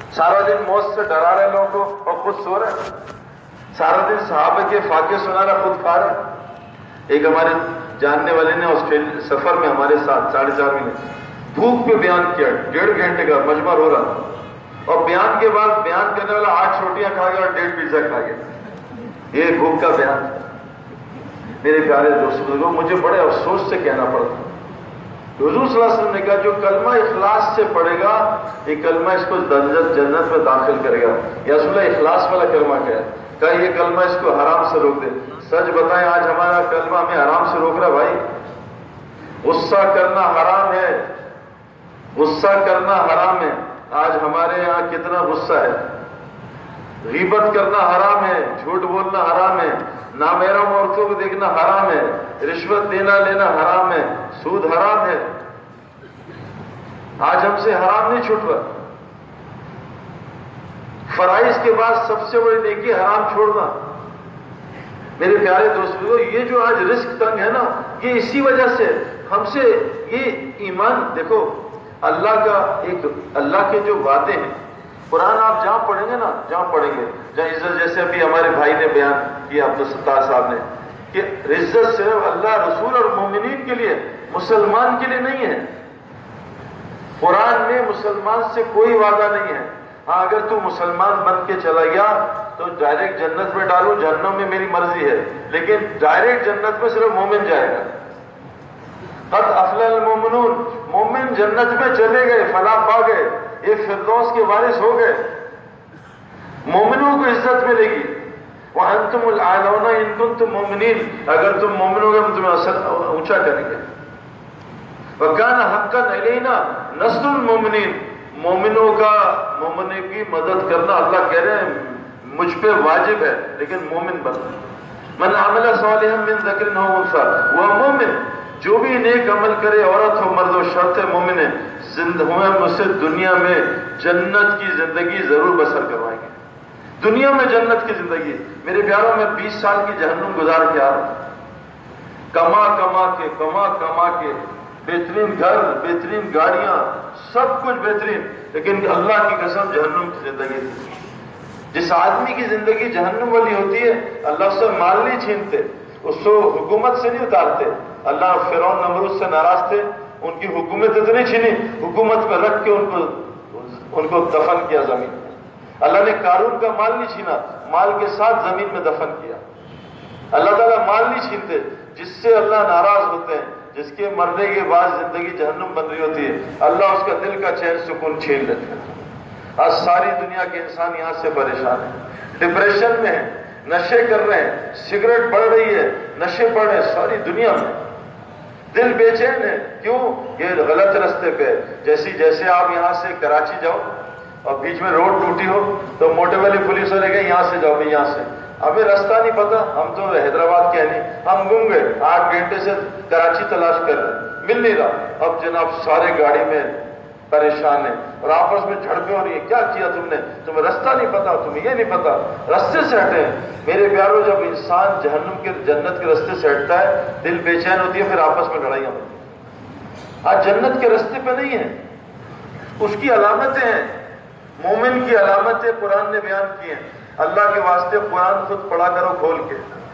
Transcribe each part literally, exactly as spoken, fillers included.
سارا دن موت سے ڈرا رہے لوگوں کو اور خود سو رہے، سارا دن صحابہ کے فاقے سنا رہا، خود کھا رہے۔ ایک ہمارے جاننے والے نے آسٹریلیا سفر میں ہمارے ساتھ ساڑھے چار مہینے بھوک پہ بیان کیا، ڈیڑھ گھنٹے کا مجمع ہو رہا، اور بیان کے بعد بیان کرنے والا آٹھ روٹیاں کھا گیا اور ڈیڑھ پیزا کھا گیا۔ یہ بھوک کا بیان۔ میرے پیارے دوستوں، مجھے بڑے افسوس سے کہنا پڑتا، حضور صلی اللہ علیہ وسلم نے کہا جو کلمہ اخلاص سے پڑھے گا یہ کلمہ اس کو جنت میں داخل کرے گا۔ یا رسول اللہ اخلاص والا کلمہ کیا ہے؟ کہا یہ کلمہ اس کو حرام سے روک دے۔ سچ بتائیں آج ہمارا کلمہ ہمیں حرام سے روک رہا بھائی۔ غصہ کرنا حرام ہے، غصہ کرنا حرام ہے۔ آج ہمارے یہاں کتنا غصہ ہے۔ غیبت کرنا حرام ہے، جھوٹ بولنا حرام ہے، نامحرم عورتوں کو دیکھنا حرام ہے، رشوت دینا لینا حرام ہے، سود حرام ہے۔ آج ہم سے حرام نہیں چھوٹ رہا۔ فرائض کے بعد سب سے بڑی نیکی حرام چھوڑنا۔ میرے پیارے دوستوں، یہ جو آج رزق تنگ ہے نا، یہ اسی وجہ سے ہم سے یہ ایمان دیکھو، اللہ کا ایک اللہ کے جو وعدے ہیں، قرآن آپ جہاں پڑھیں گے نا، جہاں پڑھیں گے جہاں عزت، جیسے ابھی ہمارے بھائی نے بیان کیا عبدالستار صاحب نے کہ عزت صرف اللہ رسول اور مومنین کے لیے، مسلمان کے لیے نہیں ہے۔ قرآن میں مسلمان سے کوئی وعدہ نہیں ہے۔ ہاں اگر تو مسلمان بن کے چلا گیا تو ڈائریکٹ جنت میں ڈالو، جہنم میں میری مرضی ہے، لیکن ڈائریکٹ جنت میں صرف مومن جائے گا۔ قد افلح المؤمنون، مومن جنت میں چلے گئے، فلاح پا گئے، یہ فردوس کے وارث ہو گئے۔ مومنوں کو عزت ملے گی۔ وَأَنْتُمُ الْأَعْلَوْنَ إِن كُنتُم مُؤْمِنِينَ، اگر تم مومنوں گے ہم تمہیں اونچا کریں گے۔ وَكَانَ حَقًّا عَلَيْنَا نَصْرُ الْمُؤْمِنِينَ، مومنوں کا مومنوں کی مدد کرنا اللہ کہہ رہے ہیں مجھ پہ واجب ہے، لیکن مومن بن۔ من عمل صالحا من ذکر او انثی، وہ مومن جو بھی نیک عمل کرے، عورت ہو مرد ہو، شرط ہے مومن ہے، ہوئے مجھ سے دنیا میں جنت کی زندگی ضرور بسر کروائیں گے۔ دنیا میں جنت کی زندگی، میرے پیاروں میں بیس سال کی جہنم گزار کے آ رہا ہوں، کما کما کے کما کما کے بہترین گھر، بہترین گاڑیاں، سب کچھ بہترین، لیکن اللہ کی قسم جہنم کی زندگی تھی۔ جس آدمی کی زندگی جہنم والی ہوتی ہے اللہ اس سے مال نہیں چھینتے، اس کو حکومت سے نہیں اتارتے۔ اللہ فرعون نمرود سے ناراض تھے، ان کی حکومت اتنی چھینی، حکومت میں رکھ کے ان کو ان کو دفن کیا زمین میں۔ اللہ نے قارون کا مال نہیں چھینا، مال کے ساتھ زمین میں دفن کیا۔ اللہ تعالیٰ مال نہیں چھینتے، جس سے اللہ ناراض ہوتے ہیں، جس کے مرنے کے بعد زندگی جہنم بن رہی ہوتی ہے، اللہ اس کا دل کا چین سکون چھین لیتے ہیں۔ آج ساری دنیا کے انسان یہاں سے پریشان ہیں، ڈپریشن میں ہیں، نشے کر رہے ہیں، سگریٹ بڑھ رہی ہے، نشے بڑھ رہے ہیں ساری دنیا میں، دل بے چین ہے۔ کیوں؟ یہ غلط رستے پہ۔ جیسی جیسے آپ یہاں سے کراچی جاؤ اور بیچ میں روڈ ٹوٹی ہو تو موٹے والی پولیس والے کہیں یہاں سے جاؤ، بھی یہاں سے، ہمیں راستہ نہیں پتا، ہم تو حیدرآباد کے نہیں، ہم گم گئے، آٹھ گھنٹے سے کراچی تلاش کر رہے، مل نہیں رہا۔ اب جناب سارے گاڑی میں پریشان ہیں اور آپس میں جھڑپیں ہو رہی ہیں، کیا کیا تم نے؟ تمہیں راستہ نہیں پتا، تمہیں یہ نہیں پتا، راستے سے ہٹے ہیں۔ میرے پیاروں، جب انسان جہنم کے جنت کے راستے سے ہٹتا ہے، دل بے چین ہوتی ہے، پھر آپس میں لڑائیاں ہوتی ہیں۔ آج جنت کے راستے پہ نہیں ہے، اس کی علامتیں ہیں، مومن کی علامتیں قرآن نے بیان کی ہیں۔ اللہ کے واسطے قرآن خود پڑھا کرو کھول کے،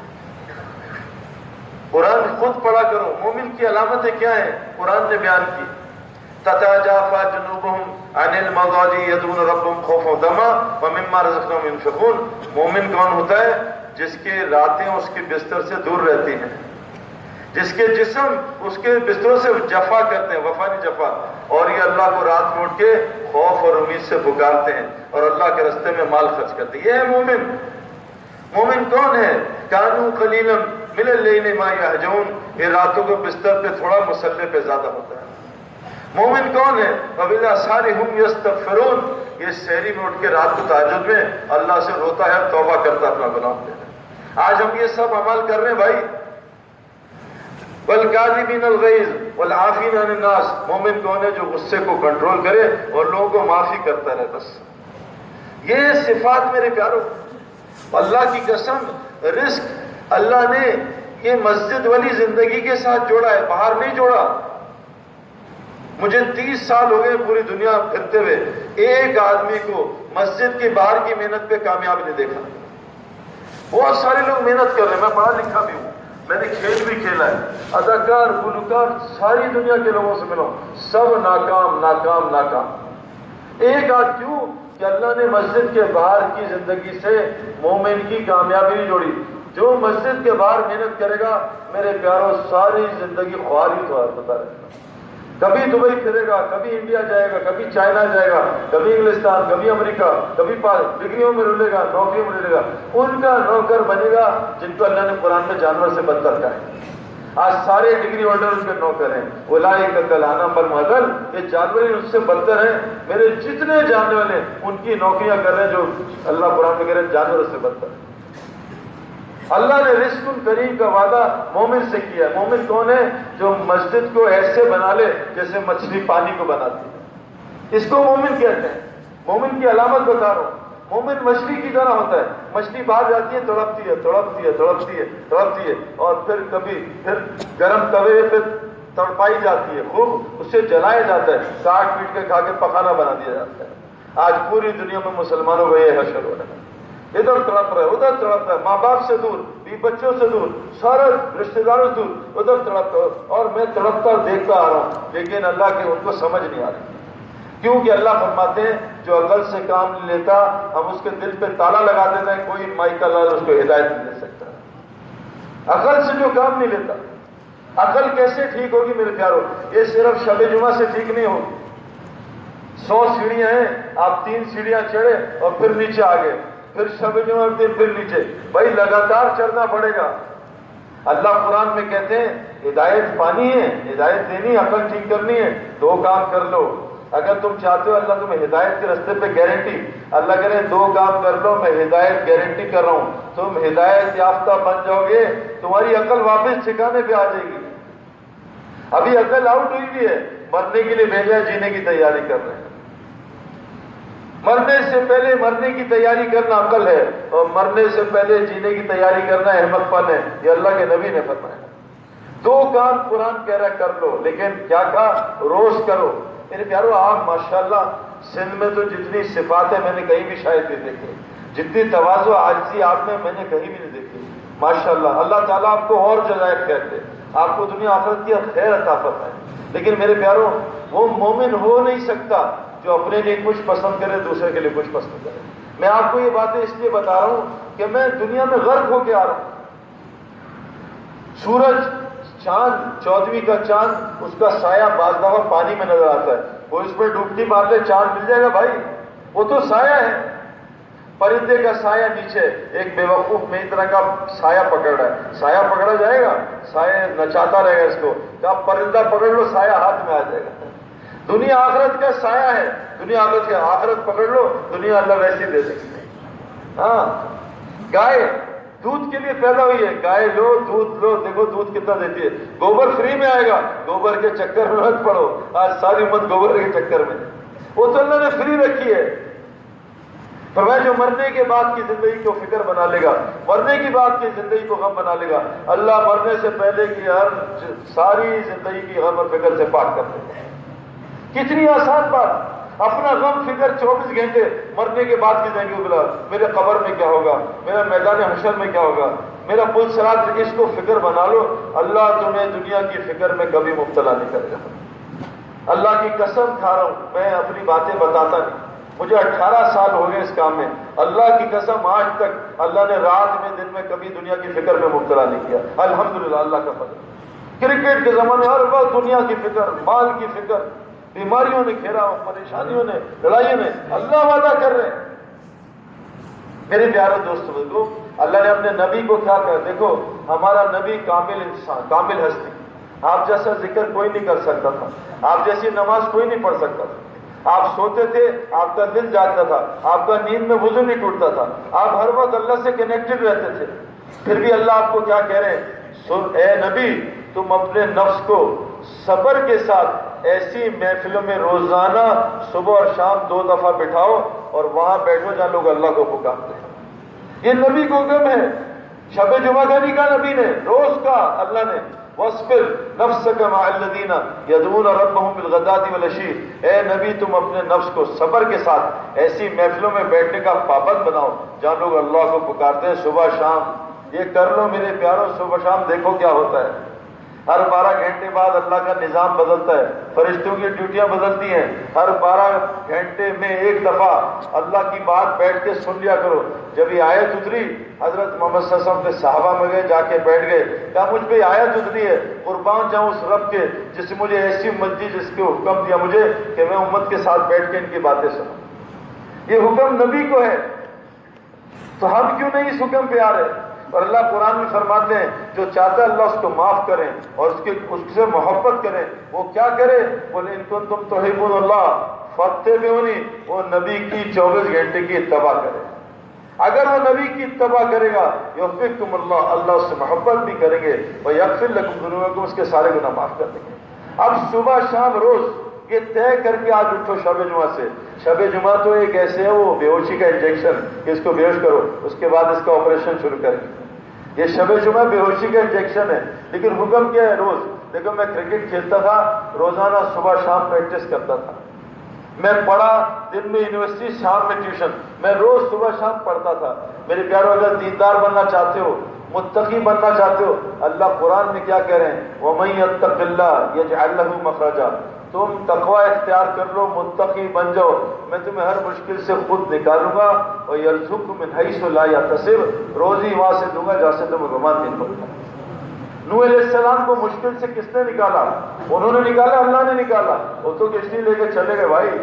قرآن خود پڑھا کرو۔ مومن کی علامتیں کیا ہیں؟ قرآن نے بیان کی۔ تتجافى جنوبهم عن المضاجع يدعون ربهم خوفا وطمعا ومما رزقناهم ينفقون۔ مومن کون ہوتا ہے؟ جس کے راتیں اس کے بستر سے دور رہتی ہیں، جس کے جسم اس کے بستروں سے جفا کرتے ہیں، وفا نہیں جفا، اور یہ اللہ کو رات میں اٹھ کے خوف اور امید سے پکارتے ہیں اور اللہ کے راستے میں مال خرچ کرتے ہیں۔ یہ ہے مومن۔ مومن کون ہے؟ کانوا قلیلا من اللیل ما یہجعون، یہ راتوں کو بستر پہ تھوڑا، مسلح پہ زیادہ ہوتا ہے۔ مومن کون ہے؟ وبالاسحار هم یستغفرون، یہ سحری میں اٹھ کے رات کو تہجد میں اللہ سے روتا ہے، توبہ کرتا ہے اپنا گناہ سے۔ آج ہم یہ سب عمل کر رہے ہیں بھائی۔ والکاظمین الغیظ والعافین عن الناس، مومن کون ہے؟ جو غصے کو کنٹرول کرے اور لوگوں کو معافی کرتا رہے، بس یہ صفات میرے پیاروں۔ اللہ کی قسم، رزق اللہ نے یہ مسجد والی زندگی کے ساتھ جوڑا ہے، باہر نہیں جوڑا۔ مجھے تیس سال ہو گئے پوری دنیا پھرتے ہوئے، ایک آدمی کو مسجد کے باہر کی محنت پہ کامیاب نہیں دیکھا۔ بہت سارے لوگ محنت کر رہے ہیں، میں پڑھا لکھا بھی ہوں، میں نے کھیل بھی کھیلا ہے، اداکار گلوکار ساری دنیا کے لوگوں سے ملا ہوں، سب ناکام ناکام ناکام۔ ایک آدھ کیوں کہ اللہ نے مسجد کے باہر کی زندگی سے مومن کی کامیابی نہیں جوڑی۔ جو مسجد کے باہر محنت کرے گا میرے پیاروں ساری زندگی خواری تو ہوتا رہے گا، کبھی دبئی پھرے گا، کبھی انڈیا جائے گا، کبھی چائنا جائے گا، کبھی انگلستان، کبھی امریکہ، کبھی ڈگریوں میں رلے گا، نوکریوں میں رلے گا، ان کا نوکر بنے گا جن کو اللہ نے قرآن میں جانور سے بدتر کہا ہے۔ آج سارے ڈگری ہولڈر ان کے نوکر ہیں، اولئک کالانعام بل هم اضل، یہ جانور ہی ان سے بدتر ہیں۔ میرے جتنے جاننے والے ان کی نوکریاں کر رہے ہیں جو اللہ قرآن میں کہہ رہے ہیں جانوروں سے بدتر ہے۔ اللہ نے رزق کریم کا وعدہ مومن سے کیا ہے۔ مومن کون ہے؟ جو مسجد کو ایسے بنا لے جیسے مچھلی پانی کو بناتی ہے، اس کو مومن کہتے ہیں۔ مومن کی علامت بتا رہا ہوں، مومن مچھلی کی طرح ہوتا ہے، مچھلی باہر جاتی ہے تڑپتی ہے تڑپتی ہے تڑپتی ہے تڑپتی ہے اور پھر کبھی پھر گرم توے پہ تڑپائی جاتی ہے، خوب اسے جلایا جاتا ہے، کاٹ پیٹ کے کھا کے پکانا بنا دیا جاتا ہے۔ آج پوری دنیا میں مسلمانوں کو یہ حشر ہو رہا ہے، ادھر تڑپ رہا ہے ادھر تڑپ رہا ہے، ماں باپ سے دور، بی بچوں سے دور، سارے رشتے داروں سے دور، ادھر تڑپتا ہے، اور میں تڑپتا دیکھتا آ رہا ہوں، لیکن اللہ کے ان کو سمجھ نہیں آ رہی، کیونکہ اللہ فرماتے ہیں جو عقل سے کام نہیں لیتا ہم اس کے دل پہ تالا لگا دیتے ہیں، کوئی مائی کا لال اس کو ہدایت نہیں دے سکتا۔ عقل سے جو کام نہیں لیتا، عقل کیسے ٹھیک ہوگی میرے پیاروں؟ یہ صرف شب جمعہ سے ٹھیک نہیں ہوگی۔ سو سیڑھیاں ہیں، آپ تین سیڑھیاں چڑھے اور پھر نیچے آ گئے، پھر شب جمعہ دن پھر نیچے، بھائی لگاتار چڑھنا پڑے گا۔ اللہ قرآن میں کہتے ہیں ہدایت پانی ہے، ہدایت دینی، عقل ٹھیک کرنی ہے، دو کام کر لو۔ اگر تم چاہتے ہو اللہ تمہیں ہدایت کے راستے پہ گارنٹی، اللہ کہہ رہے ہیں دو کام کر لو، میں ہدایت گارنٹی کر رہا ہوں، تم ہدایت یافتہ بن جاؤ گے، تمہاری عقل واپس ٹھکانے پہ آ جائے گی۔ ابھی عقل آؤٹ ہوئی بھی ہے، مرنے کے لیے بھیجا ہے، جینے کی تیاری کر رہے ہیں۔ مرنے سے پہلے مرنے کی تیاری کرنا عقل ہے، اور مرنے سے پہلے جینے کی تیاری کرنا احمق پن ہے، یہ اللہ کے نبی نے فرمایا۔ دو کام قرآن کہہ رہا ہے کر لو، لیکن کیا کہا؟ روز کرو۔ میرے پیارو آپ ماشاءاللہ سندھ میں تو جتنی صفات ہے میں نے کہیں بھی شاید نہیں دیکھی، جتنی تواضع عاجزی آپ میں میں نے کہیں بھی نہیں دیکھی ماشاءاللہ۔ اللہ تعالیٰ آپ کو اور جزائر کہتے، آپ کو دنیا آخرت کی خیر عطا فرمائے۔ لیکن میرے پیارو وہ مومن ہو نہیں سکتا جو اپنے لیے کچھ پسند کرے دوسرے کے لیے کچھ پسند کرے۔ میں آپ کو یہ باتیں اس لیے بتا رہا ہوں کہ میں دنیا میں غرق ہو کے آ رہا ہوں۔ سورج، چاند، چودھویں کا چاند، اس کا سایہ بعض دفعہ پانی میں نظر آتا ہے، وہ اس پر ڈوبتی مار لے چاند مل جائے گا بھائی، وہ تو سایہ ہے۔ پرندے کا سایہ نیچے، ایک بیوقوف میں اس طرح کا سایہ پکڑ رہا ہے، سایہ پکڑا جائے گا، سایہ نچاتا رہے گا اس کو، کہ آپ پرندہ پکڑ لو سایہ ہاتھ میں آ جائے گا۔ دنیا آخرت کا سایہ ہے، دنیا آخرت کا آخرت پکڑ لو، دنیا اللہ ویسی دے سکتے ہیں۔ ہاں، گائے دودھ کے لیے پیدا ہوئی ہے، گائے لو دودھ لو، دیکھو دودھ کتنا دیتی ہے۔ گوبر فری میں آئے گا، گوبر کے چکر میں مت پڑو، آج ساری امت گوبر کے چکر میں، وہ تو اللہ نے فری رکھی ہے۔ فرمایا جو مرنے کے بعد کی زندگی کو فکر بنا لے گا، مرنے کی بعد کی زندگی کو غم بنا لے گا، اللہ مرنے سے پہلے کی ہر ساری زندگی کی غم اور فکر سے پاک کر دے گا۔ کتنی آسان بات، اپنا غم فکر چوبیس گھنٹے مرنے کے بعد کی زندگی بلا، میرے قبر میں کیا ہوگا، میرا میدان حشر میں کیا ہوگا، میرا پل صراط، اس کو فکر بنا لو، اللہ تمہیں دنیا کی فکر میں کبھی مبتلا نہیں کرے گا۔ اللہ کی قسم کھا رہا ہوں، میں اپنی باتیں بتاتا نہیں، مجھے اٹھارہ سال ہو گئے اس کام میں، اللہ کی قسم آج تک اللہ نے رات میں دن میں کبھی دنیا کی فکر میں مبتلا نہیں کیا، الحمدللہ، اللہ کا فضل۔ کرکٹ کے زمانے ہر وقت دنیا کی فکر، مال کی فکر، بیماریوں نے گھیرا، پریشانیوں نے، لڑائیوں نے، اللہ وعدہ کر رہے ہیں۔ میرے پیارے دوستوں بزرگوں، اللہ نے اپنے نبی کو کیا کہا؟ دیکھو ہمارا نبی کامل انسان، کامل ہستی، آپ جیسا ذکر کوئی نہیں کر سکتا تھا، آپ جیسی نماز کوئی نہیں پڑھ سکتا تھا، آپ سوتے تھے آپ کا دل جاگتا تھا، آپ کا نیند میں وضو نہیں ٹوٹتا تھا، آپ ہر وقت اللہ سے کنیکٹڈ رہتے تھے، پھر بھی اللہ آپ کو کیا کہہ رہے ہیں؟ سن اے نبی، تم اپنے نفس کو صبر کے ساتھ ایسی محفلوں میں روزانہ صبح اور شام دو دفعہ بٹھاؤ اور وہاں بیٹھو جہاں لوگ اللہ کو پکارتے ہیں۔ یہ نبی کو حکم ہے، شب جمعہ کا نہیں کہا نبی نے، روز کا اللہ نے، وَاصْبِرْ نَفْسَكَ مَعَ الَّذِينَ يَدْعُونَ رَبَّهُمْ بِالْغَدَاةِ وَالْعَشِيِّ۔ اے نبی تم اپنے نفس کو صبر کے ساتھ ایسی محفلوں میں بیٹھنے کا پابند بناؤ جہاں لوگ اللہ کو پکارتے ہیں صبح شام۔ یہ کر لو میرے پیاروں، صبح شام دیکھو کیا ہوتا ہے۔ ہر بارہ گھنٹے بعد اللہ کا نظام بدلتا ہے، فرشتوں کی ڈیوٹیاں بدلتی ہیں۔ ہر بارہ گھنٹے میں ایک دفعہ اللہ کی بات بیٹھ کے سن لیا کرو۔ جب یہ آیت اتری حضرت محمد صلی اللہ علیہ وسلم کے صحابہ میں گئے، جا کے بیٹھ گئے، کہا مجھ پہ آیت اتری ہے، قربان جاؤں اس رب کے جس نے مجھے ایسی امت دی، جس کے حکم دیا مجھے کہ میں امت کے ساتھ بیٹھ کے ان کی باتیں سنوں۔ یہ حکم نبی کو ہے، تو ہم کیوں نہیں اس حکم پہ آ رہے؟ اور اللہ قرآن میں فرماتے ہیں جو چاہتا ہے اللہ اس کو معاف کریں اور اس کے اس سے محبت کریں۔ وہ کیا کرے؟ بولے ان کنتم تحبون اللہ فاتبعونی، وہ نبی کی چوبیس گھنٹے کی اتباع کرے۔ اگر وہ نبی کی اتباع کرے گا یحببکم اللہ، اللہ اس سے محبت بھی کریں گے، ویغفر لکم ذنوبکم، اس کے سارے گناہ معاف کر دیں گے۔ اب صبح شام روز یہ طے کر کے آج اٹھو شب جمعہ سے۔ شب جمعہ تو ایک ایسے ہے وہ بے ہوشی کا انجیکشن کہ اس کو بے ہوش کرو، اس کے بعد اس کا آپریشن شروع کریں۔ یہ شب جمعہ بے ہوشی کا انجیکشن ہے، لیکن حکم کیا ہے؟ روز۔ دیکھو میں کرکٹ کھیلتا تھا، روزانہ صبح شام پریکٹس کرتا تھا۔ میں پڑھا دن میں یونیورسٹی، شام میں ٹیوشن، میں روز صبح شام پڑھتا تھا۔ میرے پیاروں اگر دیندار بننا چاہتے ہو، متقی بننا چاہتے ہو، اللہ قرآن میں کیا کہہ رہے ہیں؟ وَمَن يَتَّقِ اللَّهَ يَجْعَل لَهُ مَخْرَجًا۔ تم تقوی اختیار کر لو، متقی بن جاؤ، میں تمہیں ہر مشکل سے خود نکالوں گا، اور یرزقکم من حیث لا یحتسب، روزی وہاں سے دوں گا جہاں سے تمہیں گمان نہیں پڑتا۔ نوح علیہ السلام کو مشکل سے کس نے نکالا؟ انہوں نے نکالا، اللہ نے نکالا۔ وہ تو کشتی لے کے چلے گئے بھائی،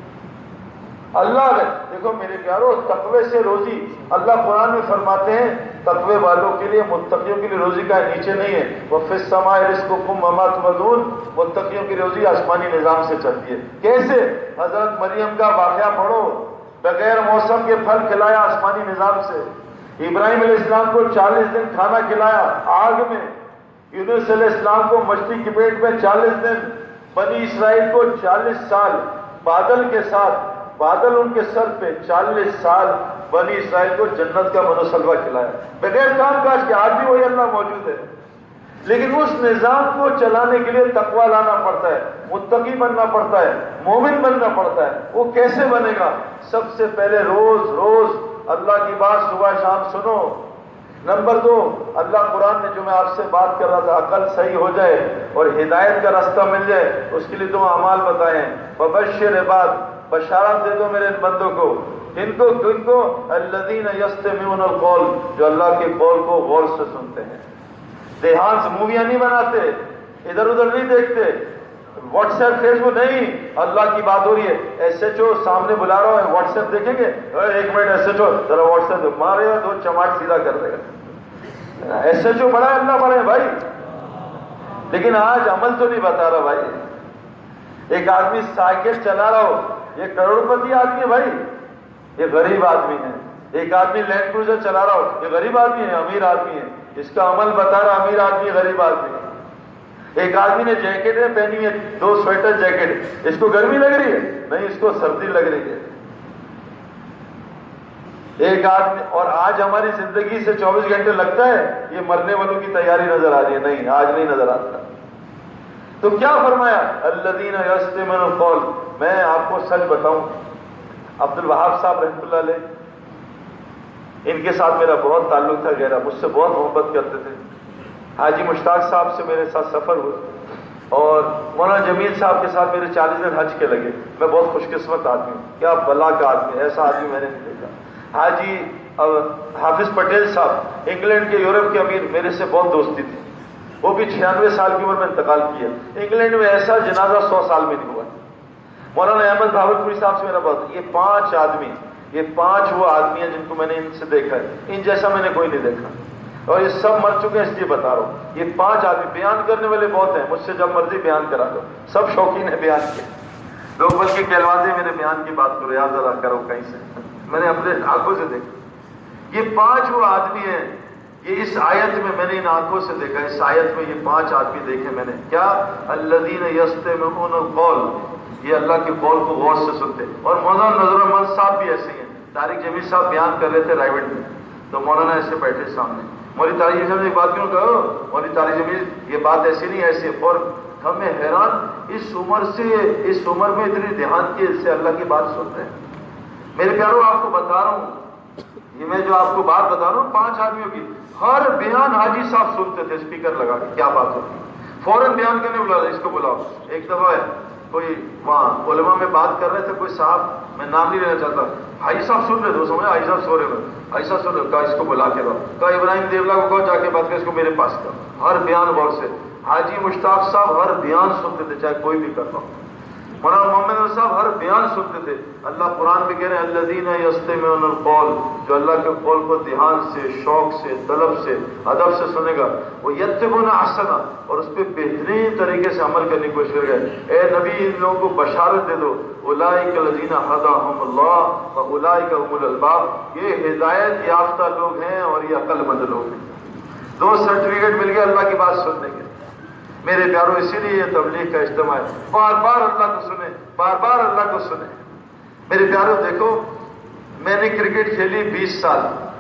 اللہ نے۔ دیکھو میرے پیارو، تقوی سے روزی، اللہ قرآن میں فرماتے ہیں تقوی والوں کے لیے، متقیوں کے لیے روزی کا نیچے نہیں ہے۔ وَفِي السَّمَاءِ رِزْقُكُمْ وَمَا تُوعَدُونَ، متقیوں کی روزی آسمانی نظام سے چلتی ہے۔ کیسے؟ حضرت مریم کا واقعہ پڑھو، بغیر موسم کے پھل کھلایا آسمانی نظام سے۔ ابراہیم علیہ السلام کو چالیس دن کھانا کھلایا آگ میں۔ یونس علیہ السلام کو مچھلی کی پیٹ میں چالیس دن۔ بنی اسرائیل کو چالیس سال بادل کے ساتھ، بادل ان کے سر پہ، چالیس سال بنی اسرائیل کو جنت کا من و سلوہ کھلایا بغیر کام کاج کے۔ آج بھی وہی اللہ موجود ہے، لیکن اس نظام کو چلانے کے لیے تقوی لانا پڑتا ہے، متقی بننا پڑتا ہے، مومن بننا پڑتا ہے۔ وہ کیسے بنے گا؟ سب سے پہلے روز روز اللہ کی بات صبح شام سنو۔ نمبر دو، اللہ قرآن میں جو میں آپ سے بات کر رہا تھا، عقل صحیح ہو جائے اور ہدایت کا راستہ مل جائے، اس کے لیے دو اعمال بتائیں۔ وبشر عباد، بشارت دے دو میرے بندوں کو، ان کو ان کو الذین یستمعون القول، جو اللہ کے قول کو غور سے سنتے ہیں۔ دیہان سے موویاں نہیں بناتے، ادھر ادھر نہیں دیکھتے، واٹس ایپ فیس بک نہیں، اللہ کی بات ہو رہی ہے۔ ایس ایچ او سامنے بلا رہا ہے، واٹس ایپ دیکھیں گے، ایک منٹ ایس ایچ او ذرا واٹس ایپ مارے گا، دو چماٹ سیدھا کر دے گا۔ ایس ایچ او بڑا ہے، اللہ بڑا ہے بھائی، لیکن آج عمل تو نہیں بتا رہا بھائی۔ ایک آدمی سائیکل چلا رہا ہو، یہ کروڑ پتی آدمی ہے بھائی، یہ غریب آدمی ہے۔ ایک آدمی لینڈ کروزر چلا رہا ہو، یہ غریب آدمی ہے، امیر آدمی ہے، اس کا عمل بتا رہا امیر آدمی غریب آدمی ہے۔ ایک آدمی نے جیکٹیں پہنی ہے، دو سویٹر جیکٹ، اس کو گرمی لگ رہی ہے؟ نہیں، اس کو سردی لگ رہی ہے۔ ایک آدمی، اور آج ہماری زندگی سے چوبیس گھنٹے لگتا ہے، یہ مرنے والوں کی تیاری نظر آ رہی ہے؟ نہیں، آج نہیں نظر آتا۔ تو کیا فرمایا؟ الذین یستمعون القول۔ میں آپ کو سچ بتاؤں، عبد الوہاب صاحب رحمۃ اللہ علیہ، ان کے ساتھ میرا بہت تعلق تھا گہرا، مجھ سے بہت محبت کرتے تھے۔ حاجی مشتاق صاحب سے میرے ساتھ سفر ہوئے، اور مولانا جمیل صاحب کے ساتھ میرے چالیس دن حج کے لگے۔ میں بہت خوش قسمت آدمی ہوں، کیا بلا کا آدمی، ایسا آدمی میں نے نہیں دیکھا۔ حاجی حافظ پٹیل صاحب انگلینڈ کے، یورپ کے امیر، میرے سے بہت دوستی تھی، وہ بھی چھیانوے سال کی عمر میں انتقال کیا۔ انگلینڈ میں ایسا جنازہ سو سال میں نہیں ہوا۔ مولانا احمد بھاولپوری صاحب سے میرا بہت، یہ پانچ آدمی، یہ پانچ وہ آدمی ہیں جن کو میں نے ان سے دیکھا ہے، ان جیسا میں نے کوئی نہیں دیکھا، اور یہ سب مر چکے ہیں، اس لیے بتا رہا ہوں۔ یہ پانچ آدمی بیان کرنے والے بہت ہیں، مجھ سے جب مرضی بیان کرا دو، سب شوقین ہیں بیان کے لوگ، بلکہ کہلواتے ہیں میرے بیان کی بات کرو، یاد ذرا کرو کہیں سے، میں نے اپنے آنکھوں سے دیکھا۔ یہ پانچ وہ آدمی ہیں، یہ اس آیت میں میں نے ان آنکھوں سے دیکھا، اس آیت میں یہ پانچ آدمی دیکھے میں نے۔ کیا؟ الذین یستمعون القول، یہ اللہ کے قول کو غور سے سنتے۔ اور مولانا نظر احمد صاحب بھی ایسے ہیں، طارق جمیل صاحب بیان کر رہے تھے رائیوڈ میں، تو مولانا ایسے بیٹھے سامنے، مولوی طارق جمیل نے ایک بات کیوں کہو، مولوی طارق جمیل یہ بات ایسی نہیں ایسی، اور ہمیں حیران اس عمر سے اس عمر میں اتنی دھیان کی سے اللہ کی بات سنتے ہیں۔ میرے پیاروں آپ کو بتا رہا ہوں، یہ میں جو آپ کو بات بتا رہا ہوں پانچ آدمیوں کی، ہر بیان حاجی صاحب سنتے تھے اسپیکر لگا کے، کیا بات ہوتی، فوراً بیان کرنے بلا اس کو بلاؤ۔ ایک دفعہ ہے کوئی وہاں علماء میں بات کر رہے تھے، کوئی صاحب، میں نام نہیں لینا چاہتا، حاجی صاحب سن رہے تھے، وہ سمجھا حاجی صاحب سو رہے تھے، حاجی صاحب سن رہے، کہا اس کو بلا کے لاؤ، کہا ابراہیم دیولا کو کہو جا کے بات کر، اس کو میرے پاس کر، ہر بیان غور سے۔ حاجی مشتاق صاحب ہر بیان سنتے تھے، چاہے کوئی بھی کرتا ہو۔ مولانا محمد صاحب ہر بیان سنتے تھے۔ اللہ قرآن میں کہہ رہے ہیں الذین یستمعون القول، جو اللہ کے قول کو دھیان سے، شوق سے، طلب سے، ادب سے سنے گا، وہ یتبعون احسنا، اور اس پہ بہترین طریقے سے عمل کرنے کی کوشش کرے گا۔ اے نبی ان لوگوں کو بشارت دے دو، اولئک الذین ھداھم اللہ واولئک ھم الالباب، یہ ہدایت یافتہ لوگ ہیں اور یہ عقل مند لوگ ہیں۔ دو سرٹیفکیٹ مل گئے اللہ کی بات سننے کے۔ میرے پیاروں اسی لیے یہ تبلیغ کا اجتماع ہے، بار بار اللہ کو سنیں، بار بار اللہ کو سنیں۔ میرے پیاروں دیکھو، میں نے کرکٹ کھیلی بیس سال،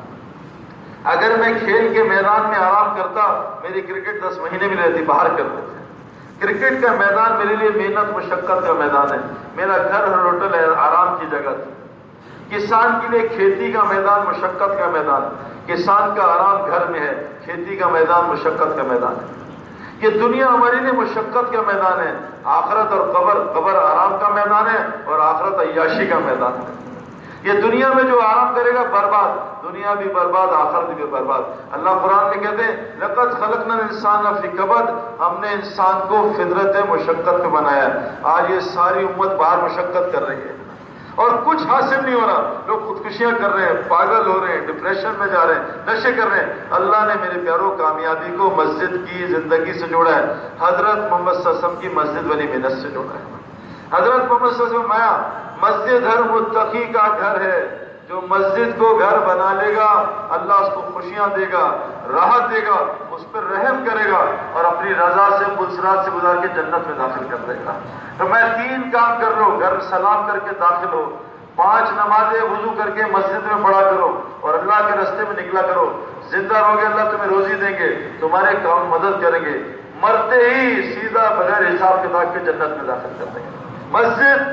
اگر میں کھیل کے میدان میں آرام کرتا میری کرکٹ دس مہینے بھی رہتی، باہر کرتے تھے۔ کرکٹ کا میدان میرے لیے محنت مشقت کا میدان ہے، میرا گھر ہر ہوٹل ہے، آرام کی جگہ تھی۔ کسان کے لیے کھیتی کا میدان مشقت کا میدان، کسان کا آرام گھر میں ہے، کھیتی کا میدان مشقت کا میدان ہے۔ یہ دنیا ہمارے لیے مشقت کا میدان ہے، آخرت اور قبر، قبر آرام کا میدان ہے اور آخرت عیاشی کا میدان ہے۔ یہ دنیا میں جو آرام کرے گا برباد، دنیا بھی برباد، آخرت بھی برباد۔ اللہ قرآن میں کہتے ہیں لقد خلقنا الانسان فی کبد، ہم نے انسان کو فطرت مشقت میں بنایا ہے۔ آج یہ ساری امت باہر مشقت کر رہی ہے اور کچھ حاصل نہیں ہو رہا، لوگ خودکشیاں کر رہے ہیں، پاگل ہو رہے ہیں، ڈپریشن میں جا رہے ہیں، نشے کر رہے ہیں۔ اللہ نے میرے پیاروں کامیابی کو مسجد کی زندگی سے جوڑا ہے، حضرت محمد صلی اللہ علیہ وسلم کی مسجد والی محنت سے جوڑا ہے۔ حضرت محمد صلی اللہ علیہ وسلم آیا، مسجد ہر متقی کا گھر ہے، جو مسجد کو گھر بنا لے گا اللہ اس کو خوشیاں دے گا، راحت دے گا، اس پر رحم کرے گا اور اپنی رضا سے پلسرات سے گزار کے جنت میں داخل کر دے گا۔ تو میں تین کام کر لو، گھر سلام کر کے داخل ہو، پانچ نمازیں وضو کر کے مسجد میں پڑھا کرو اور اللہ کے راستے میں نکلا کرو، زندہ رہو گے اللہ تمہیں روزی دیں گے، تمہارے کام مدد کریں گے، مرتے ہی سیدھا بغیر حساب کتاب کے جنت میں داخل کر دیں گے۔ مسجد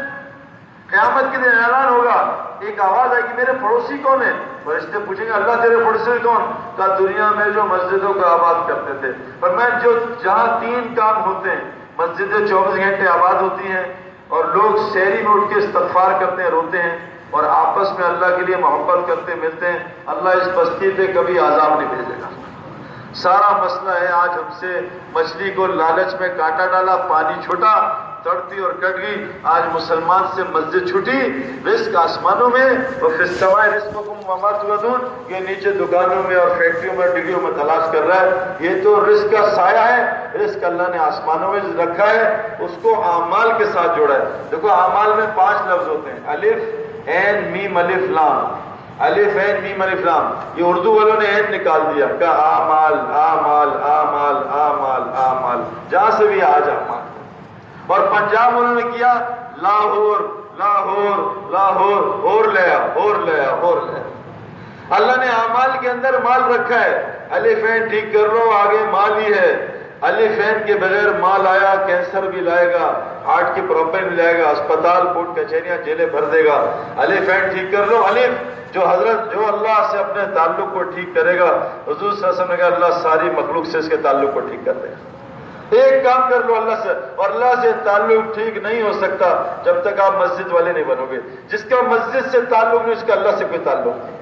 قیامت کے دن اعلان ہوگا، ایک آواز آئے گی میرے پڑوسی کون ہے؟ فرشتے پوچھیں گے اللہ تیرے پڑوسی کون؟ کہا دنیا میں جو مسجدوں کو آباد کرتے تھے۔ پر میں جو جہاں تین کام ہوتے ہیں، مسجدیں چوبیس گھنٹے آباد ہوتی ہیں اور لوگ سحری میں اٹھ کے استغفار کرتے ہیں، روتے ہیں اور آپس میں اللہ کے لیے محبت کرتے ملتے ہیں، اللہ اس بستی پہ کبھی عذاب نہیں بھیجے گا۔ سارا مسئلہ ہے آج ہم سے مچھلی کو لالچ میں کانٹا ڈالا، پانی چھوٹا، تڑپی اور کٹ گئی۔ آج مسلمان سے مسجد چھوٹی، رزق آسمانوں میں، اور فی السماء رزقکم وما توعدون، یہ نیچے دکانوں میں اور فیکٹریوں میں ڈگریوں میں تلاش کر رہا ہے۔ یہ تو رزق کا سایہ ہے، رزق اللہ نے آسمانوں میں رکھا ہے، اس کو اعمال کے ساتھ جوڑا ہے۔ دیکھو اعمال میں پانچ لفظ ہوتے ہیں، الف عین میم الف لام، الف عین میم الف لام، یہ اردو والوں نے عین نکال دیا، کہا اعمال اعمال اعمال اعمال اعمال، جہاں سے بھی آج اعمال۔ اور پنجاب انہوں نے کیا لاہور لاہور لاہور، اور لیا اور لیا اور لیا۔ اللہ نے اعمال کے اندر مال رکھا ہے، الف عین ٹھیک کر لو، آگے مال ہی ہے۔ الف عین کے بغیر مال آیا کینسر بھی لائے گا، ہارٹ کی پرابلم بھی لائے گا، اسپتال کوٹ کچہریاں جیلیں بھر دے گا۔ الف عین ٹھیک کر لو، الف جو حضرت جو اللہ سے اپنے تعلق کو ٹھیک کرے گا، حضور صلی اللہ علیہ وسلم نے کہا اللہ ساری مخلوق سے اس کے تعلق کو ٹھیک کر دے گا۔ ایک کام کر لو اللہ سے، اور اللہ سے تعلق ٹھیک نہیں ہو سکتا جب تک آپ مسجد والے نہیں بنو گے۔ جس کا مسجد سے تعلق نہیں اس کا اللہ سے کوئی تعلق نہیں۔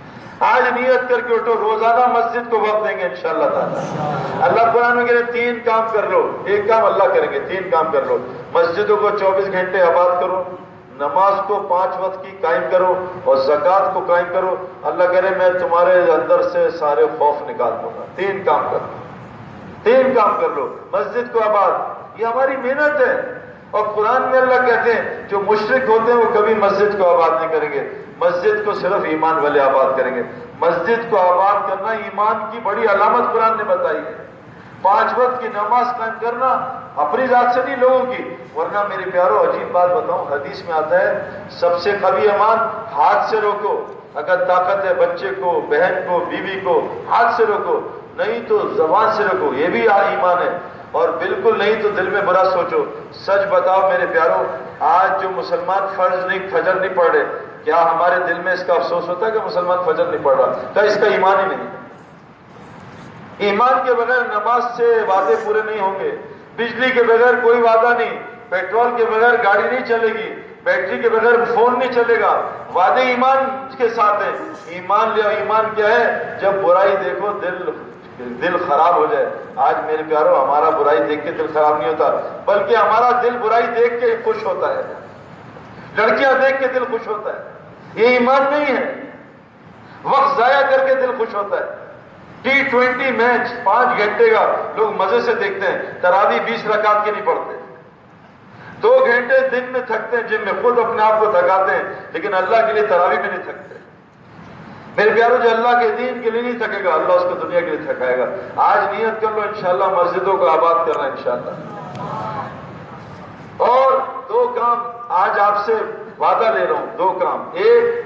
آج نیت کر کے اٹھو، روزانہ مسجد کو وقت دیں گے انشاءاللہ تعالی۔ اللہ قرآن میں کہہ رہے تین کام کر لو، ایک کام اللہ کریں گے، تین کام کر لو۔ مسجدوں کو چوبیس گھنٹے آباد کرو، نماز کو پانچ وقت کی قائم کرو اور زکوٰۃ کو قائم کرو۔ اللہ کہہ رہے میں تمہارے اندر سے سارے خوف نکال دوں گا۔ تین کام کر لو، تین کام کر لو، مسجد کو آباد، یہ ہماری محنت ہے۔ اور قرآن میں اللہ کہتے ہیں جو مشرک ہوتے ہیں وہ کبھی مسجد کو آباد نہیں کریں گے، مسجد کو صرف ایمان والے آباد کریں گے۔ مسجد کو آباد کرنا ایمان کی بڑی علامت قرآن نے بتائی ہے۔ پانچ وقت کی نماز قائم کرنا اپنی ذات سے نہیں، لوگوں کی. ورنہ میرے پیارو عجیب بات بتاؤں، حدیث میں آتا ہے سب سے قوی ایمان ہاتھ سے روکو. اگر طاقت ہے بچے کو، بہن کو، بیوی کو ہاتھ سے روکو، نہیں تو زبان سے روکو، یہ بھی ایمان ہے. اور بالکل نہیں تو دل میں برا سوچو. سچ بتاؤ میرے پیارو، آج جو مسلمان فرض نہیں فجر نہیں پڑھ رہے، کیا ہمارے دل میں اس کا افسوس ہوتا ہے کہ مسلمان فجر نہیں پڑھ رہا؟ کیا اس کا ایمان ہی نہیں؟ ایمان کے بغیر نماز سے وعدے پورے نہیں ہوں گے. بجلی کے بغیر کوئی وعدہ نہیں، پیٹرول کے بغیر گاڑی نہیں چلے گی، بیٹری کے بغیر فون نہیں چلے گا. وعدے ایمان کے ساتھ ہیں. ایمان لیا. ایمان کیا ہے؟ جب برائی دیکھو دل دل خراب ہو جائے. آج میرے پیارو ہمارا برائی دیکھ کے دل خراب نہیں ہوتا، بلکہ ہمارا دل برائی دیکھ کے خوش ہوتا ہے. لڑکیاں دیکھ کے دل خوش ہوتا ہے. یہ ایمان نہیں ہے. وقت ضائع کر کے دل خوش ہوتا ہے. ٹی ٹوینٹی میچ پانچ گھنٹے کا لوگ مزے سے دیکھتے ہیں، تراویح بیس رکعت کے نہیں پڑھتے. دو گھنٹے دن میں تھکتے ہیں، جن میں خود اپنے آپ کو تھکاتے ہیں، لیکن اللہ کے لیے تراویح میں نہیں تھکتے. میرے پیارو جو اللہ کے دین کے لیے نہیں تھکے گا، اللہ اس کو دنیا کے لیے تھکائے گا. آج نیت کر لو انشاءاللہ مسجدوں کو آباد کرنا انشاءاللہ. اور دو کام آج آپ سے وعدہ لے رہا ہوں، دو کام. ایک،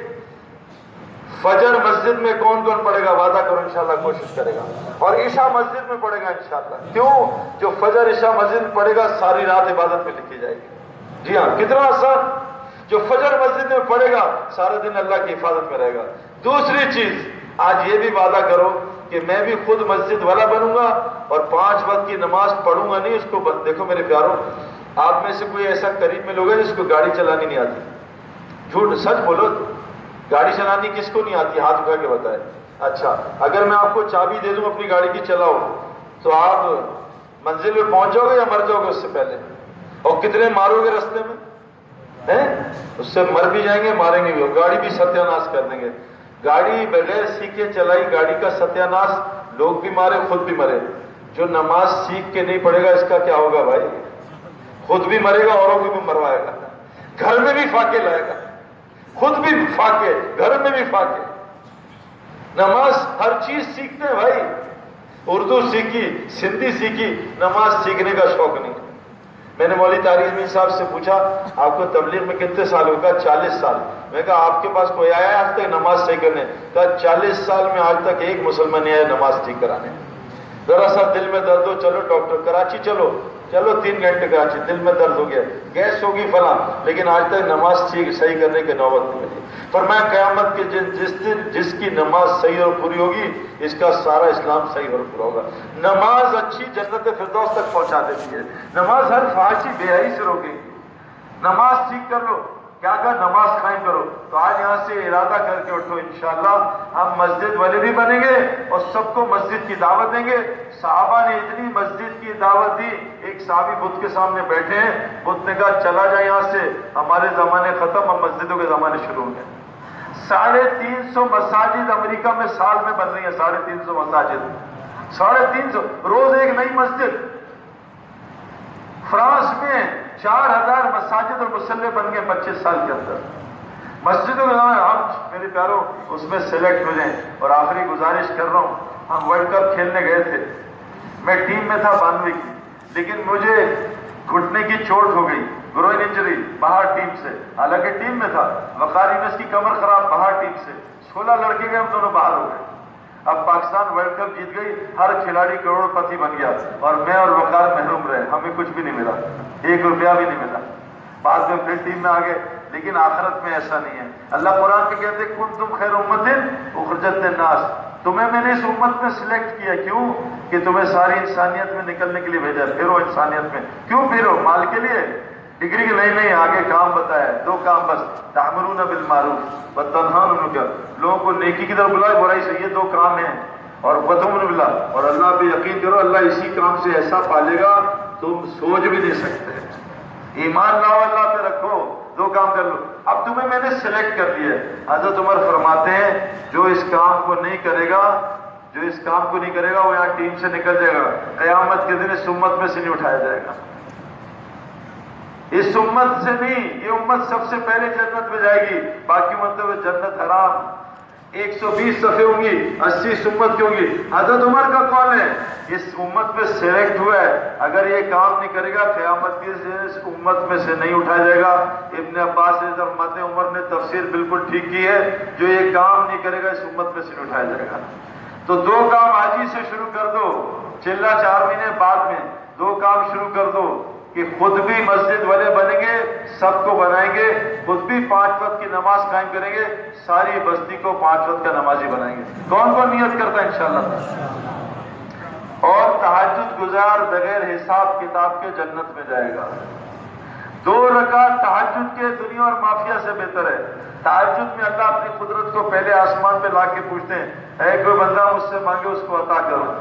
فجر مسجد میں کون کون پڑھے گا؟ وعدہ کرو انشاءاللہ کوشش کرے گا. اور عشاء مسجد میں پڑھے گا انشاءاللہ. کیوں؟ جو فجر عشاء مسجد میں پڑھے گا ساری رات عبادت میں لکھی جائے گی. جی ہاں، کتنا آسان. جو فجر مسجد میں پڑھے گا سارے دن اللہ کی حفاظت میں رہے گا. دوسری چیز، آج یہ بھی وعدہ کرو کہ میں بھی خود مسجد والا بنوں گا اور پانچ وقت کی نماز پڑھوں گا نہیں اس کو. دیکھو میرے پیارو، آپ میں سے کوئی ایسا قریب میں لوگ ہیں جس کو گاڑی چلانی نہیں آتی؟ جھوٹ سچ بولو، گاڑی چلانی کس کو نہیں آتی؟ ہاتھ اٹھا کے بتائے. اچھا، اگر میں آپ کو چابی دے دوں اپنی گاڑی کی، چلاؤ، تو آپ منزل میں پہنچ جاؤ گے یا مر جاؤ گے اس سے پہلے؟ اور کتنے مارو گے رستے میں؟ اس سے مر بھی جائیں گے، ماریں گے بھی، اور گاڑی بھی ستیہ ناش کر دیں گے. گاڑی بغیر سیکھے چلائی، گاڑی کا ستیہ ناش، لوگ بھی مارے خود بھی مرے. جو نماز سیکھ کے نہیں پڑھے گا اس کا کیا ہوگا بھائی؟ خود بھی مرے گا، اوروں کو بھی مروائے گا، گھر میں بھی فاقے لائے گا، خود بھی فاقے، گھر میں بھی فاقے. نماز ہر چیز سیکھتے ہیں بھائی. اردو سیکھی، سندھی سیکھی، نماز سیکھنے کا شوق نہیں. میں نے مولوی طارق امین صاحب سے پوچھا آپ کو تبلیغ میں کتنے سال ہو؟ کہا چالیس سال. میں کہا آپ کے پاس کوئی آیا ہے آج تک نماز صحیح کرنے؟ کہا چالیس سال میں آج تک ایک مسلمان نہیں آیا نماز ٹھیک کرانے. ذرا سا دل میں درد ہو، چلو ڈاکٹر کراچی چلو، چلو تین گھنٹے کراچی، دل میں درد ہو گیا، گیس ہوگی فلاں، لیکن آج تک نماز ٹھیک صحیح کرنے کی نوبت نہیں ملی. فرمایا قیامت کے جن جس دن جس کی نماز صحیح اور پوری ہوگی اس کا سارا اسلام صحیح اور پورا ہوگا. نماز اچھی جنت فردوس تک پہنچا دیتی ہے. نماز ہر فحاشی بے حیائی سے روکے گی. نماز ٹھیک کر لو، کیا کہا؟ نماز قائم کرو. تو آج یہاں سے ارادہ کر کے اٹھو، انشاءاللہ ہم مسجد والے بھی بنیں گے اور سب کو مسجد کی دعوت دیں گے. صحابہ نے اتنی مسجد کی دعوت دی، ایک صحابی بدھ کے سامنے بیٹھے ہیں، بدھ نے کہا چلا جائے یہاں سے، ہمارے زمانے ختم، اب مسجدوں کے زمانے شروع ہو گئے. ساڑھے تین سو مساجد امریکہ میں سال میں بن رہی ہیں. ساڑھے تین سو مساجد، ساڑھے تین سو روز ایک نئی مسجد. فرانس میں چار ہزار مساجد اور مسلح بن گئے پچیس سال کے اندر. مسجدوں کے نام ہم میرے پیاروں اس میں سلیکٹ ہو جائیں. اور آخری گزارش کر رہا ہوں، ہم ورلڈ کپ کھیلنے گئے تھے، میں ٹیم میں تھا بانوے کی، لیکن مجھے گھٹنے کی چوٹ ہو گئی، گروئن انجری، باہر ٹیم سے. حالانکہ ٹیم میں تھا، وقار یونس کی کمر خراب، باہر ٹیم سے. سولہ لڑکے گئے، ہم دونوں باہر ہو گئے. اب پاکستان ورلڈ کپ جیت گئی، ہر کھلاڑی کروڑ پتی بن گیا اور میں اور وقار محروم رہے. ہمیں کچھ بھی نہیں ملا، ایک روپیہ بھی نہیں ملا. بعد میں پھر ٹیم میں آ گئے، لیکن آخرت میں ایسا نہیں ہے. اللہ قرآن میں کہتے ہیں کنتم خیر امت اخرجت للناس، تمہیں میں نے اس امت میں سلیکٹ کیا. کیوں؟ کہ تمہیں ساری انسانیت میں نکلنے کے لیے بھیجا. پھرو انسانیت میں. کیوں پھرو؟ مال کے لیے؟ ڈگری کے نہیں نہیں آگے کام بتایا، دو کام بس، تأمرون بالمعروف وتنہون عن المنکر، لوگوں کو نیکی کی طرف بلائے، برائی سے. یہ دو کام ہیں. اور وتؤمنون باللہ، اور اللہ پہ یقین کرو، اللہ اسی کام سے ایسا پالے گا تم سوچ بھی نہیں سکتے. ایمان لاؤ، اللہ پہ رکھو، دو کام کر لو. اب تمہیں میں نے سلیکٹ کر لیا. حضرت عمر فرماتے ہیں جو اس کام کو نہیں کرے گا جو اس کام کو نہیں کرے گا وہ یہاں ٹیم سے نکل جائے گا. قیامت کے دن اس امت میں سے نہیں اٹھایا جائے گا. اس امت سے نہیں، یہ امت سب سے پہلے جنت میں جائے گی، باقی امتوں میں جنت حرام. ایک سو بیس صفحے ہوں گی، اسی امت کی ہوں گی. حضرت عمر کا قول ہے اس امت میں سلیکٹ ہوا ہے، اگر یہ کام نہیں کرے گا قیامت کی سے اس امت میں سے نہیں اٹھایا جائے گا. ابن عباس نے فرماتے عمر نے تفسیر بالکل ٹھیک کی ہے، جو یہ کام نہیں کرے گا اس امت میں سے نہیں اٹھایا جائے گا. تو دو کام آج ہی سے شروع کر دو، چلا چار مہینے بعد میں دو کام شروع کر دو کہ خود بھی مسجد والے بنیں گے، سب کو بنائیں گے، خود بھی پانچ وقت کی نماز قائم کریں گے، ساری بستی کو پانچ وقت کا نمازی بنائیں گے. کون کون نیت کرتا ہے انشاءاللہ؟ اور تہجد گزار بغیر حساب کتاب کے جنت میں جائے گا. دو رکعت تہجد کے دنیا اور مافیا سے بہتر ہے. تہجد میں اللہ اپنی قدرت کو پہلے آسمان پہ لا کے پوچھتے ہیں اے کوئی بندہ مجھ سے مانگے اس کو عطا کرو.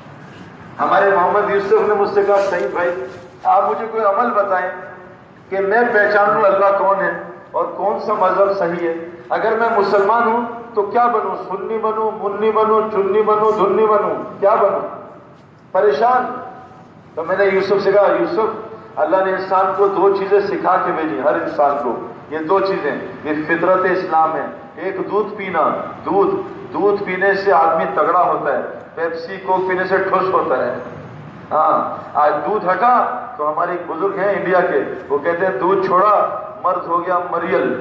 ہمارے محمد یوسف نے مجھ سے کہا سعید بھائی آپ مجھے کوئی عمل بتائیں کہ میں پہچان لوں اللہ کون ہے اور کون سا مذہب صحیح ہے. اگر میں مسلمان ہوں تو کیا بنوں؟ سنی بنوں، منی بنوں، چنی بنوں، دھنی بنوں، کیا بنوں؟ پریشان. تو میں نے یوسف سے کہا یوسف اللہ نے انسان کو دو چیزیں سکھا کے بھیجی، ہر انسان کو یہ دو چیزیں، یہ فطرت اسلام ہے. ایک دودھ پینا، دودھ دودھ پینے سے آدمی تگڑا ہوتا ہے، پیپسی کوک پینے سے ٹھوس ہوتا ہے. ہاں آج دودھ ہٹا تو ہمارے ایک بزرگ ہیں انڈیا کے، وہ کہتے ہیں دودھ چھوڑا مرد ہو گیا مریل.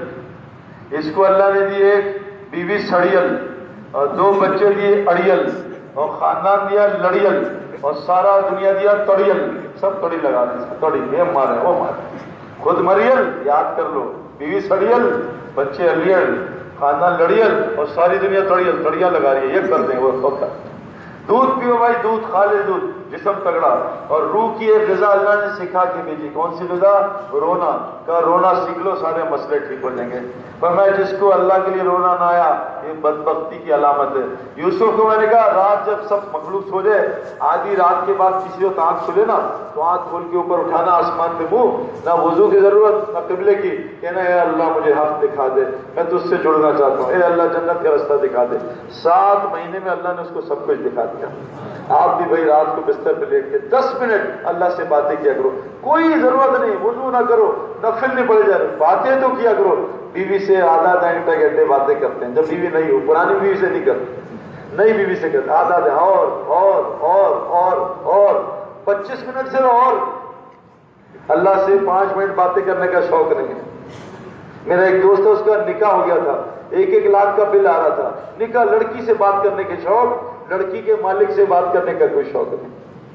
اس کو اللہ نے دی ایک بیوی سڑیل اور دو بچے دیے اڑیل اور خاندان دیا لڑیل اور سارا دنیا دیا تڑیل. سب تڑی لگا دیں، تڑی یہ مارے وہ مارے. خود مریل یاد کر لو، بیوی سڑیل، بچے اڑیل، خاندان لڑیل اور ساری دنیا تڑیل. تڑیاں لگا رہی ہے، یہ کر دیں وہ ہوتا. دودھ پیو بھائی، دودھ کھا لے، دودھ جسم تگڑا. اور روح کی ایک غذا اللہ نے سکھا کے بھیجی. کون سی غذا؟ رونا. کا رونا سیکھ لو سارے مسئلے ٹھیک ہو جائیں گے. پر میں جس کو اللہ کے لیے رونا نہ آیا یہ بدبختی کی علامت ہے. یوسف کو میں نے کہا رات جب سب مخلوق سو جائے، آدھی رات کے بعد کسی وقت آنکھ کھلے نا تو آنکھ کھول کے اوپر اٹھانا آسمان پہ منہ، نہ وضو کی ضرورت نہ قبلے کی، کہنا اے اللہ مجھے حق دکھا دے، میں تجھ سے جڑنا چاہتا ہوں، اے اللہ جنت کا رستہ دکھا دے. سات مہینے میں اللہ نے اس کو سب کچھ دکھا دیا. آپ بھی بھائی رات کو بستر پہ لیٹ کے دس منٹ اللہ سے باتیں کیا کرو. کوئی ضرورت نہیں، وضو نہ کرو، نفل نہیں پڑے جائے، باتیں تو کیا کرو. بیوی سے آدھا آدھا گھنٹہ گھنٹے باتیں کرتے ہیں، جب بیوی نہیں ہو. پرانی بیوی سے نہیں کرتے، نئی بیوی سے کرتے آدھا آدھا اور اور اور اور اور پچیس منٹ سے اور. اللہ سے پانچ منٹ باتیں کرنے کا شوق نہیں ہے. میرا ایک دوست ہے، اس کا نکاح ہو گیا تھا، ایک ایک لاکھ کا بل آ رہا تھا. نکاح لڑکی سے بات کرنے کے شوق، لڑکی کے مالک سے بات کرنے کا کوئی شوق نہیں.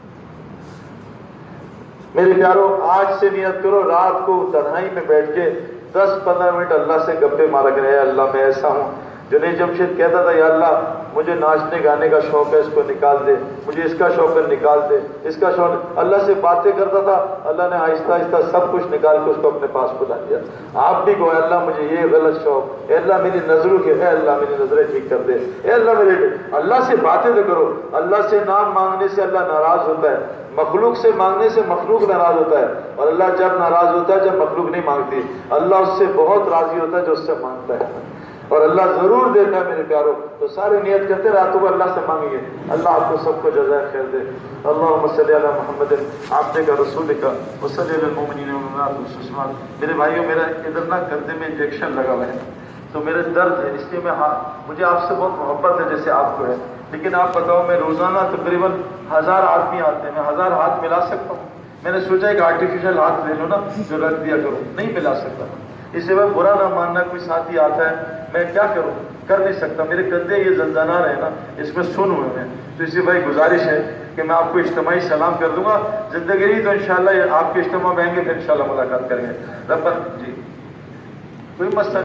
میرے پیارو آج سے نیت کرو رات کو تنہائی میں بیٹھ کے دس پندرہ منٹ اللہ سے گپے مارا کرے. اے اللہ میں ایسا ہوں. جنید جمشید کہتا تھا یا اللہ مجھے ناچنے گانے کا شوق ہے، اس کو نکال دے، مجھے اس کا شوق ہے نکال دے، اس کا شوق. اللہ سے باتیں کرتا تھا، اللہ نے آہستہ آہستہ سب کچھ نکال کے اس کو اپنے پاس بلا دیا. آپ بھی کہو اللہ مجھے یہ غلط شوق، اے اللہ میری نظروں کے، اے اللہ میری نظریں ٹھیک کر دے، اے اللہ میرے. اللہ سے باتیں تو کرو. اللہ سے نام مانگنے سے اللہ ناراض ہوتا ہے، مخلوق سے مانگنے سے مخلوق ناراض ہوتا ہے. اور اللہ جب ناراض ہوتا ہے جب مخلوق نہیں مانگتی. اللہ اس سے بہت راضی ہوتا ہے جو اس سے مانگتا ہے، اور اللہ ضرور دیتا ہے میرے پیاروں. تو سارے نیت کرتے راتوں کو اللہ سے مانگیے. اللہ آپ کو سب کو جزائے خیر دے. اللہم صلی علی محمد عبدک رسولک وصلی علی المؤمنین والمؤمنات. میرے بھائیوں میرا ادھر نا گردے میں انجیکشن لگا ہوا ہے تو میرے درد ہے، اس لیے میں ہاں مجھے آپ سے بہت محبت ہے جیسے آپ کو ہے. لیکن آپ بتاؤ میں روزانہ تقریباً ہزار آدمی آتے ہیں، میں ہزار ہاتھ ملا سکتا ہوں؟ میں نے سوچا ایک آرٹیفیشل ہاتھ لے لو نا جو رکھ دیا کروں، نہیں ملا سکتا. اس سے میں برا نہ ماننا، کوئی ساتھی آتا ہے میں کیا کروں، کر نہیں سکتا. میرے کندھے یہ زنجانار ہیں نا اس میں سن ہوئے ہیں. تو اسی بھائی گزارش ہے کہ میں آپ کو اجتماعی سلام کر دوں گا. زندگی رہی تو انشاءاللہ آپ کے اجتماع میں آئیں گے، پھر انشاءاللہ ملاقات کریں گے. رب جی کوئی مسئلہ